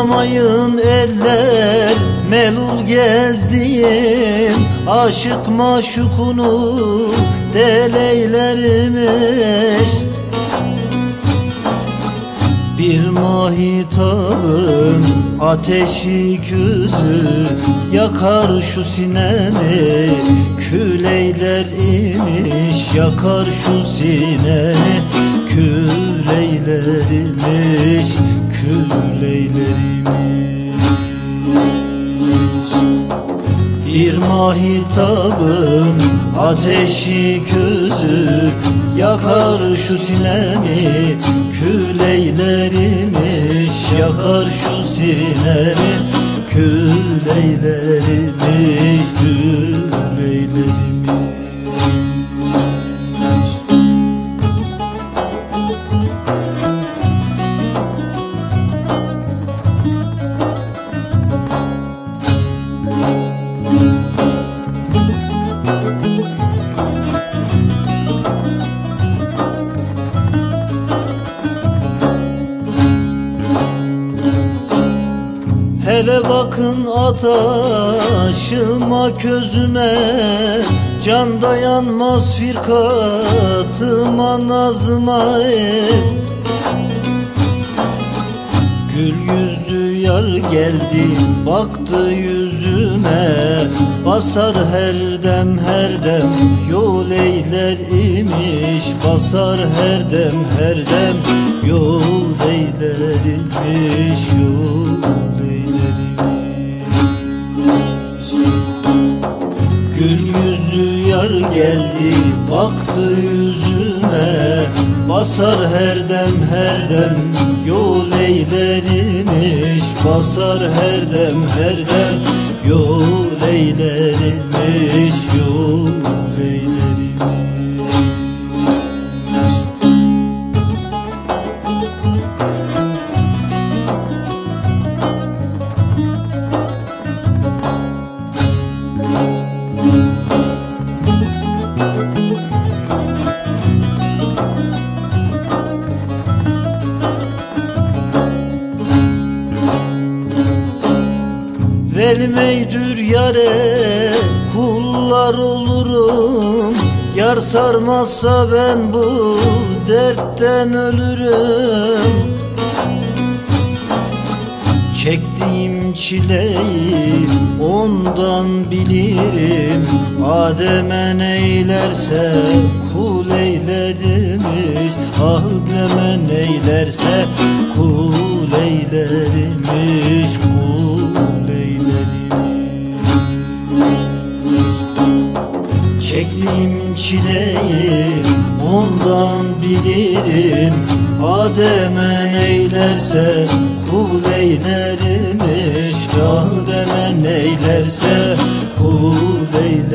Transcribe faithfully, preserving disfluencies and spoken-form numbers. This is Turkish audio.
Oynamayın eller, melul gezdiğim aşık maşukunu deleylermiş. Bir mahitabın ateşi közü yakar şu sinemi, küleyler imiş yakar şu sinemi, küleyler imiş, küleyler imiş. Bir mahitabın ateşi közü yakar şu sinemi, küleyler imiş yakar şu sinemi, küleyler imiş, küleyler imiş. Hele bakın ataşıma közüme, can dayanmaz firkatıma nazıma. Gül yüzlü yar geldi baktı yüzüme, basar her dem her dem yol eyler imiş, basar her dem her dem yol eyler imiş, yol eyler imiş. Gül yüzlü yar geldi baktı yüzüme, basar her dem her dem yol eyler imiş, basar her dem her dem yol eyler imiş, yol eyler imiş. Velmeydür yare kullar olurum, yar sarmazsa ben bu dertten ölürüm. Çektiğim çileyi ondan bilirim, Adem'e neylerse kul eylermiş, ah Adem'e neylerse kul eylermiş, kul eylermiş. Çektiğim çileyi ondan bilirim, Adem'e neylerse kul eylermiş, Adem'e neylerse kul eylermiş.